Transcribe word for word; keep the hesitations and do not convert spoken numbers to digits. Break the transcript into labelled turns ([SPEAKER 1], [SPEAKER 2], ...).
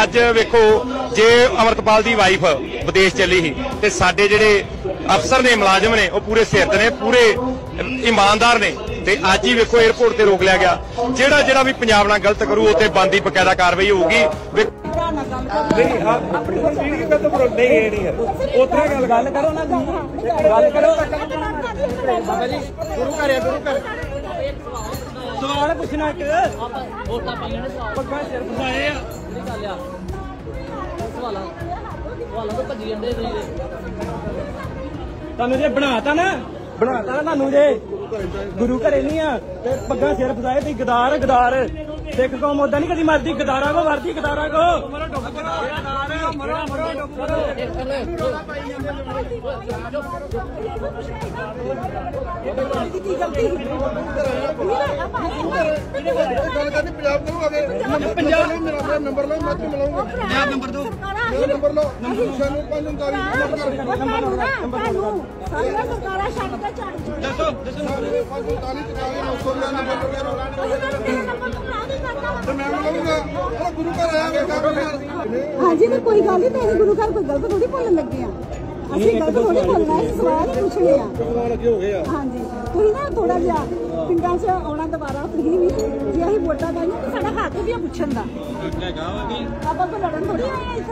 [SPEAKER 1] अज वेखो जे अमृतपाल दी wife विदेश चली ही ते साडे जिहड़े अफसर ने मुलाजम ने पूरे सिरत ने पूरे ईमानदार ने ते अज ही वेखो एयरपोर्ट ते रोक लिया गया। जिहड़ा जिहड़ा भी पंजाब नाल गलत करू उत्ते बनदी बकायदा कार्रवाई होगी।
[SPEAKER 2] सवाल पुछना एक पग्गा सिर फसाए तुहानू जे बनाता ना बनाता ना तुहानू जे गुरु घरे नहीं आ पग्गा सिर फसाए तुसीं गदार गदार सिख कौम ओदा नहीं कदी मरदी गदारा को मरदी गदारा को
[SPEAKER 3] नंबर लो मैं मिलाऊंगा नंबर दो नंबर लो नंबर छियानवे पाँच गुरु घर हाँ जी कोई गल नहीं गुरु घर कोई गलत थोड़ी बोलन लगे ਅਸੀਂ ਗਲਤ ਥੋੜੀ ਬੋਲਣਾ ਹੈ ਸਵਾਲ ਹੀ ਪੁੱਛਣੇ ਆ ਹਾਂਜੀ ਤੁਸੀਂ ਨਾ ਥੋੜਾ ਜਿਹਾ ਪਿੰਡਾਂ 'ਚ ਆਉਣਾ ਦੁਬਾਰਾ ਫਰੀ ਵੀ ਜੇ ਅਸੀਂ ਵੋਟਾਂ ਪਾਈਆਂ ਤਾਂ ਸਾਡਾ ਹੱਕ ਵੀ ਆ ਪੁੱਛਣ ਦਾ ਆਪਾਂ ਕੋਈ ਲੜਨ ਥੋੜੀ ਆਏ